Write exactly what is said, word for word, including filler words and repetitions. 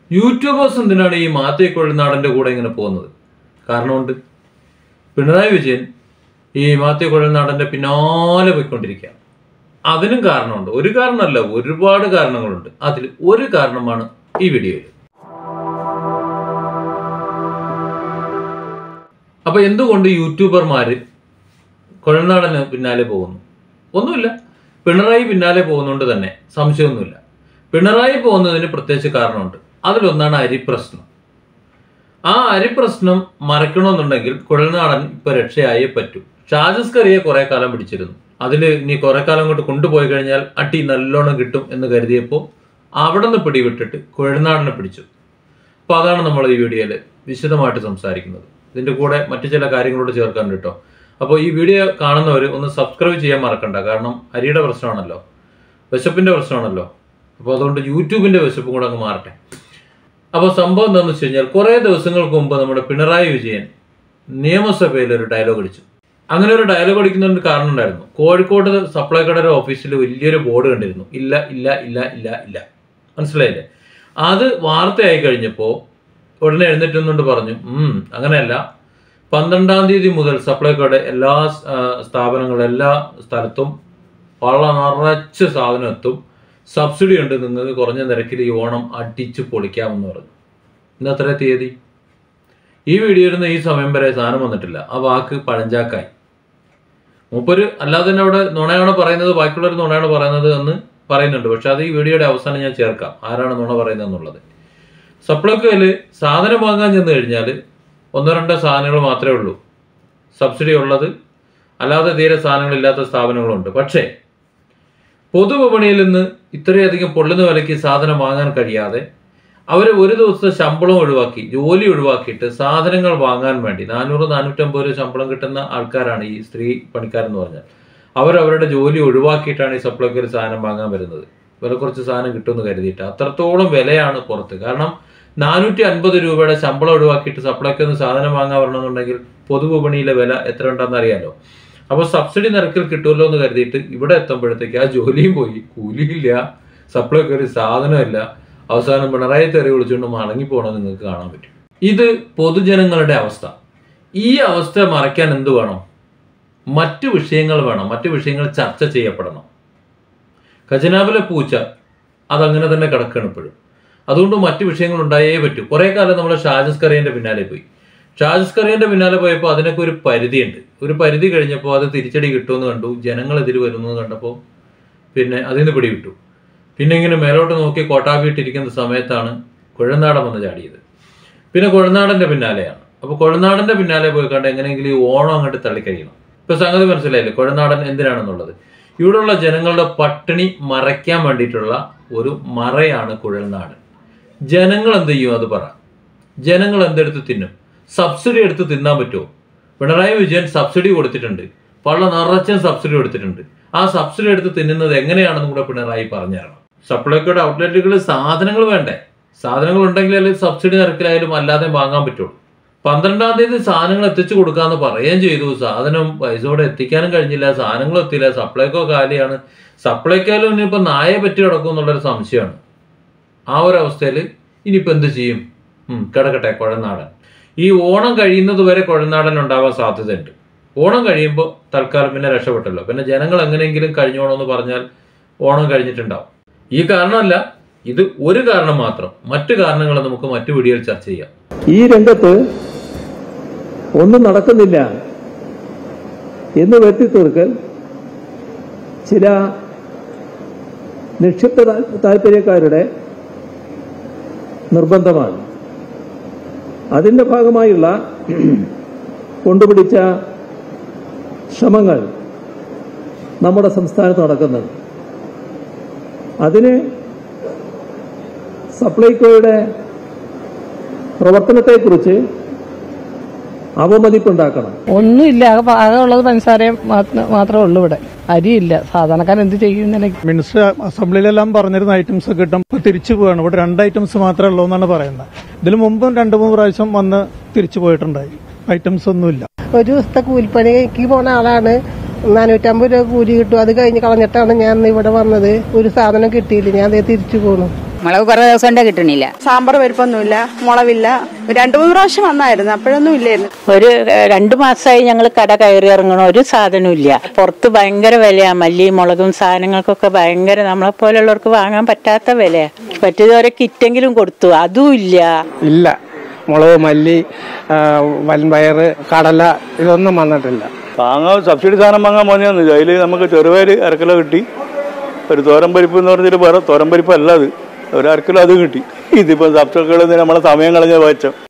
YouTubers എന്തിനാണ് ഈ മാത്യു കുഴൽനാടൻ്റെ കൂടെ ഇങ്ങനെ പോകുന്നത്? കാരണമുണ്ട്. പിണറായി വിജയൻ ഈ മാത്യു കുഴൽനാടൻ്റെ പിന്നാലെ പോയിക്കൊണ്ടിരിക്കുക. അതിനും കാരണമുണ്ട്. ഒരു കാരണമല്ല, ഒരുപാട് കാരണങ്ങളുണ്ട്. അതിൽ ഒരു കാരണമാണ് ഈ വീഡിയോയിൽ. അപ്പൊ എന്തുകൊണ്ട് യൂട്യൂബർമാര് കുഴൽനാടന് പിന്നാലെ പോകുന്നു? ഒന്നുമില്ല, പിണറായി പിന്നാലെ പോകുന്നതുകൊണ്ട് തന്നെ സംശയമൊന്നുമില്ല. പിണറായി പോകുന്നതിന് പ്രത്യേകിച്ച് കാരണമുണ്ട്. അതിലൊന്നാണ് അരിപ്രശ്നം. ആ അരിപ്രശ്നം മറക്കണമെന്നുണ്ടെങ്കിൽ കുഴൽനാടൻ ഇപ്പൊ രക്ഷയായേ പറ്റൂ. ഷാജസ്കറിയെ കുറെ കാലം പിടിച്ചിരുന്നു. അതിൽ ഇനി കുറെ കാലം കൊണ്ട് കൊണ്ടുപോയി കഴിഞ്ഞാൽ അടി നല്ലോണം കിട്ടും എന്ന് കരുതിയപ്പോൾ അവിടെ നിന്ന് പിടിവിട്ടിട്ട് കുഴൽനാടനെ പിടിച്ചു. അപ്പോൾ അതാണ് നമ്മൾ ഈ വീഡിയോയിൽ വിശദമായിട്ട് സംസാരിക്കുന്നത്. ഇതിൻ്റെ കൂടെ മറ്റു ചില കാര്യങ്ങളോട് ചേർക്കാൻ കേട്ടോ. അപ്പോൾ ഈ വീഡിയോ കാണുന്നവർ ഒന്ന് സബ്സ്ക്രൈബ് ചെയ്യാൻ മറക്കണ്ട. കാരണം അരിയുടെ പ്രശ്നമാണല്ലോ, വിശപ്പിൻ്റെ പ്രശ്നമാണല്ലോ. അപ്പോൾ അതുകൊണ്ട് യൂട്യൂബിൻ്റെ വിശപ്പും കൂടെ അങ്ങ് മാറട്ടെ. അപ്പോൾ സംഭവം എന്താണെന്ന് വെച്ച് കഴിഞ്ഞാൽ കുറേ ദിവസങ്ങൾക്ക് മുമ്പ് നമ്മുടെ പിണറായി വിജയൻ നിയമസഭയിൽ ഒരു ഡയലോഗ് അടിച്ചു. അങ്ങനെ ഒരു ഡയലോഗ് അടിക്കുന്നതിന് കാരണം ഉണ്ടായിരുന്നു. കോഴിക്കോട് സപ്ലൈകോയുടെ ഓഫീസിൽ വലിയൊരു ബോർഡ് കണ്ടിരുന്നു, ഇല്ല ഇല്ല ഇല്ല ഇല്ല ഇല്ല. മനസ്സിലായില്ലേ? അത് വാർത്തയായി കഴിഞ്ഞപ്പോൾ ഉടനെ എഴുന്നേറ്റുന്നുകൊണ്ട് പറഞ്ഞു, ഉം അങ്ങനെയല്ല, പന്ത്രണ്ടാം തീയതി മുതൽ സപ്ലൈകോയുടെ എല്ലാ സ്ഥാപനങ്ങളും എല്ലാ സ്ഥലത്തും വളരെ നിറച്ച് സാധനം എത്തും, സബ്സിഡി ഉണ്ട്, നിങ്ങൾക്ക് കുറഞ്ഞ നിരക്കിൽ ഈ ഓണം അടിച്ച് പൊളിക്കാമെന്ന് പറഞ്ഞു. ഇന്ന് എത്ര തീയതി? ഈ വീഡിയോയിൽ നിന്ന് ഈ സമയം വരെ സാധനം വന്നിട്ടില്ല. ആ വാക്ക് പഴഞ്ചാക്കായി. മൂപ്പര് അല്ലാതെ തന്നെ അവിടെ നുണയാണ് പറയുന്നത്, ബാക്കിയുള്ളവർ നുണയാണ് പറയുന്നത് എന്ന് പറയുന്നുണ്ട്. പക്ഷെ അത് ഈ വീഡിയോയുടെ അവസാനം ഞാൻ ചേർക്കാം, ആരാണ് നുണ പറയുന്നത് എന്നുള്ളത്. സപ്ലൈകോയിൽ സാധനം വാങ്ങാൻ ചെന്ന് കഴിഞ്ഞാൽ ഒന്നോ രണ്ടോ സാധനങ്ങൾ മാത്രമേ ഉള്ളൂ സബ്സിഡി ഉള്ളത്, അല്ലാതെ തീരെ സാധനങ്ങളില്ലാത്ത സ്ഥാപനങ്ങളുണ്ട്. പക്ഷേ പൊതുവിപണിയിൽ നിന്ന് ഇത്രയധികം പൊള്ളുന്ന വിലയ്ക്ക് സാധനം വാങ്ങാൻ കഴിയാതെ അവർ ഒരു ദിവസത്തെ ശമ്പളം ഒഴിവാക്കി, ജോലി ഒഴിവാക്കിയിട്ട് സാധനങ്ങൾ വാങ്ങാൻ വേണ്ടി നാനൂറ് നാനൂറ്റമ്പത് രൂപ ശമ്പളം കിട്ടുന്ന ആൾക്കാരാണ് ഈ സ്ത്രീ പണിക്കാരെന്ന് പറഞ്ഞാൽ. അവരവരുടെ ജോലി ഒഴിവാക്കിയിട്ടാണ് ഈ സപ്ലൈകോയിൽ സാധനം വാങ്ങാൻ വരുന്നത്. വില കുറച്ച് സാധനം കിട്ടുമെന്ന് കരുതിയിട്ട്. അത്രത്തോളം വിലയാണ് പുറത്ത്. കാരണം നാനൂറ്റി അൻപത് രൂപയുടെ ശമ്പളം ഒഴിവാക്കിയിട്ട് സപ്ലൈകോയിൽ നിന്ന് സാധനം വാങ്ങാൻ വരണമെന്നുണ്ടെങ്കിൽ പൊതുവിപണിയിലെ വില എത്ര ഉണ്ടെന്ന് അറിയാലോ. അപ്പോൾ സബ്സിഡി നിരക്കിൽ കിട്ടുമല്ലോ എന്ന് കരുതിയിട്ട് ഇവിടെ എത്തുമ്പോഴത്തേക്ക് ആ ജോലിയും പോയി, കൂലിയില്ല, സപ്ലൈകോയിൽ സാധനമില്ല. അവസാനം പിണറായി തെറി വിളിച്ചുകൊണ്ട് മടങ്ങിപ്പോകണമെന്ന് നിങ്ങൾക്ക് കാണാൻ പറ്റും. ഇത് പൊതുജനങ്ങളുടെ അവസ്ഥ. ഈ അവസ്ഥ മറയ്ക്കാൻ എന്ത് വേണം? മറ്റു വിഷയങ്ങൾ വേണം. മറ്റു വിഷയങ്ങൾ ചർച്ച ചെയ്യപ്പെടണം. ഖജനാവിലെ പൂച്ച അതങ്ങനെ തന്നെ കിടക്കണം ഇപ്പോഴും. അതുകൊണ്ട് മറ്റു വിഷയങ്ങൾ ഉണ്ടായേ പറ്റൂ. കുറേ കാലം നമ്മൾ ഷാജസ്കറിയൻ്റെ പിന്നാലെ പോയി. ഷാജസ്കറിയൻ്റെ പിന്നാലെ പോയപ്പോൾ അതിനൊക്കെ ഒരു പരിധിയുണ്ട്. ഒരു പരിധി കഴിഞ്ഞപ്പോൾ അത് തിരിച്ചടി കിട്ടുമെന്ന് കണ്ടു, ജനങ്ങൾ എതിര് വരുന്നത് കണ്ടപ്പോൾ പിന്നെ അതിൽ നിന്ന് പിടിവിട്ടു. പിന്നെ ഇങ്ങനെ മേലോട്ട് നോക്കി കോട്ടാവിയിട്ടിരിക്കുന്ന സമയത്താണ് കുഴൽനാടൻ വന്ന് ചാടിയത്. പിന്നെ കുഴൽനാടൻ്റെ പിന്നാലെയാണ്. അപ്പോൾ കുഴൽനാടൻ്റെ പിന്നാലെ പോയി കണ്ട് എങ്ങനെയെങ്കിലും ഈ ഓണം അങ്ങോട്ട് തള്ളിക്കഴിയണം. ഇപ്പോൾ സംഗതി മനസ്സിലായില്ലേ കുഴൽനാടൻ എന്തിനാണെന്നുള്ളത്? ഇവിടെയുള്ള ജനങ്ങളുടെ പട്ടിണി മറയ്ക്കാൻ വേണ്ടിയിട്ടുള്ള ഒരു മറയാണ് കുഴൽനാടൻ. ജനങ്ങൾ എന്ത് ചെയ്യും അത് പറ? ജനങ്ങൾ എന്തെടുത്ത് തിന്നും? സബ്സിഡി എടുത്ത് തിന്നാൻ പറ്റുമോ? പിണറായി വിജയൻ സബ്സിഡി കൊടുത്തിട്ടുണ്ട്, പല നിറച്ചും സബ്സിഡി കൊടുത്തിട്ടുണ്ട്. ആ സബ്സിഡി എടുത്ത് തിന്നുന്നത് എങ്ങനെയാണെന്ന് കൂടെ പിണറായി പറഞ്ഞു തരണം. സപ്ലൈകോയുടെ ഔട്ട്ലെറ്റുകളിൽ സാധനങ്ങൾ വേണ്ടേ? സാധനങ്ങൾ ഉണ്ടെങ്കിൽ അല്ലെങ്കിൽ സബ്സിഡി നിരക്കിലായാലും അല്ലാതെ വാങ്ങാൻ പറ്റുള്ളൂ. പന്ത്രണ്ടാം തീയതി സാധനങ്ങൾ എത്തിച്ചു കൊടുക്കാമെന്ന് പറയുകയും ചെയ്തു. സാധനം പൈസയോടെ എത്തിക്കാനും കഴിഞ്ഞില്ല, സാധനങ്ങളും എത്തിയില്ല. സപ്ലൈകോ കാലിയാണ്. സപ്ലൈക്കോയിലും ഇനിയിപ്പോൾ നായെ പറ്റി കിടക്കും എന്നുള്ളൊരു സംശയമാണ്. ആ ഒരു അവസ്ഥയിൽ ഇനിയിപ്പോൾ എന്ത് ചെയ്യും? കിടക്കട്ടെ കുഴൽനാടൻ. ഈ ഓണം കഴിയുന്നത് വരെ കുഴൽനാടൻ ഉണ്ടാവാൻ സാധ്യതയുണ്ട്. ഓണം കഴിയുമ്പോൾ തൽക്കാലം പിന്നെ രക്ഷപ്പെട്ടല്ലോ. പിന്നെ ജനങ്ങൾ എങ്ങനെയെങ്കിലും കഴിഞ്ഞോണമെന്ന് പറഞ്ഞാൽ ഓണം കഴിഞ്ഞിട്ടുണ്ടാവും. ഈ കാരണമല്ല, ഇത് ഒരു കാരണം മാത്രം. മറ്റു കാരണങ്ങൾ നമുക്ക് മറ്റു വീഡിയോയിൽ ചർച്ച ചെയ്യാം. ഈ രംഗത്ത് ഒന്നും നടക്കുന്നില്ല എന്ന് വെട്ടിത്തീർക്കൽ ചില നിക്ഷിപ്ത താല്പര്യക്കാരുടെ നിർബന്ധമാണ്. അതിന്റെ ഭാഗമായുള്ള കൊണ്ടുപിടിച്ച ശ്രമങ്ങൾ നമ്മുടെ സംസ്ഥാനത്ത് നടക്കുന്നത്. അതിന് സപ്ലൈകോയുടെ പ്രവർത്തനത്തെക്കുറിച്ച് അവമതിപ്പുണ്ടാക്കണം. ഒന്നുമില്ല, ആകെ ഉള്ളത് പഞ്ചസാരയും മാത്രമേ ഉള്ളൂ. ഇവിടെ അരിയില്ല. സാധാരണക്കാരൻ എന്ത് ചെയ്യുന്നില്ല? മിനിസ്റ്റർ അസംബ്ലിയിലെല്ലാം പറഞ്ഞിരുന്ന ഐറ്റംസ് കിട്ടും, തിരിച്ചു പോവാണ്. ഇവിടെ രണ്ട് ഐറ്റംസ് മാത്രമേ ഉള്ളൂ എന്നാണ് പറയുന്നത്. ഇതിനു മുമ്പും രണ്ടു മൂന്ന് പ്രാവശ്യം വന്ന് തിരിച്ചു പോയിട്ടുണ്ടായി. ഐറ്റംസ് ഒന്നുമില്ല. ഒരു ദിവസത്തെ കൂലിപ്പണിക്ക് പോണ ആളാണ്. നാനൂറ്റമ്പത് രൂപ കൂലി കിട്ടും. അത് കഴിഞ്ഞ് കളഞ്ഞിട്ടാണ് ഞാൻ ഇവിടെ വന്നത്. ഒരു സാധനം കിട്ടിയില്ല. ഞാൻ അതേ തിരിച്ചു പോണു. മുളക് കുറേ ദിവസം കൊണ്ടേ കിട്ടണില്ല. സാമ്പാർ പരിപ്പൊന്നുമില്ല, മുളവില്ല. രണ്ടു മൂന്ന് പ്രാവശ്യം വന്നായിരുന്നു, അപ്പോഴൊന്നും ഇല്ലായിരുന്നു. ഒരു രണ്ടു മാസമായി ഞങ്ങൾ കട കയറി ഇറങ്ങണ, ഒരു സാധനവും ഇല്ല. പുറത്ത് ഭയങ്കര വിലയാണ്, മല്ലി മുളകും സാധനങ്ങൾക്കൊക്കെ ഭയങ്കര, നമ്മളെ പോലുള്ളവർക്ക് വാങ്ങാൻ പറ്റാത്ത വിലയാണ്. പറ്റിയതുവരെ കിറ്റെങ്കിലും കൊടുത്തു, അതും ഇല്ല. ഇല്ല, മുളക്, മല്ലി, വൻപയർ, കടല ഇതൊന്നും വന്നിട്ടില്ല. വാങ്ങാൻ സബ്സിഡി സാധനം വാങ്ങാൻ പോന്നെയാന്ന്. അതിൽ നമുക്ക് ചെറുപയർ അരക്കിലോ കിട്ടി. ഒരു തോരൻ പരിപ്പ് എന്ന് പറഞ്ഞിട്ട് വേറെ തോരൻ പരിപ്പ് അല്ല, അത് ഒരു അരക്കിലോ അത് കിട്ടി. ഇതിപ്പോൾ സബ്സിഡികൾ നമ്മളെ സമയം കളഞ്ഞ വായിച്ച